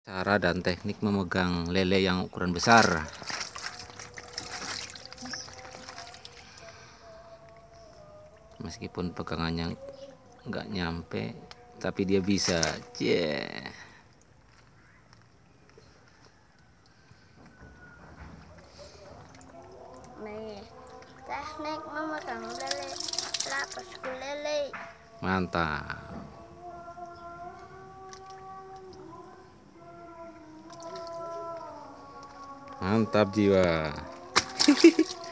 Cara dan teknik memegang lele yang ukuran besar. Meskipun pegangannya nggak nyampe, tapi dia bisa. Nih, teknik memegang lele, lapasku lele. Mantap. Mantap jiwa.